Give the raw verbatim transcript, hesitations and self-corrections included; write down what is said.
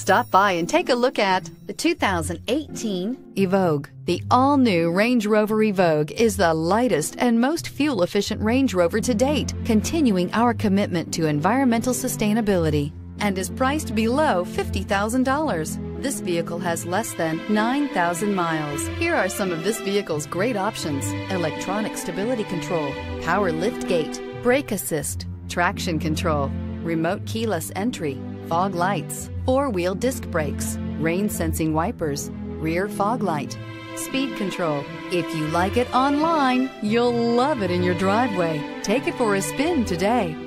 Stop by and take a look at the two thousand eighteen Evoque. The all-new Range Rover Evoque is the lightest and most fuel-efficient Range Rover to date, continuing our commitment to environmental sustainability, and is priced below fifty thousand dollars. This vehicle has less than nine thousand miles. Here are some of this vehicle's great options: electronic stability control, power liftgate, brake assist, traction control, remote keyless entry, fog lights, four-wheel disc brakes, rain-sensing wipers, rear fog light, speed control. If you like it online, you'll love it in your driveway. Take it for a spin today.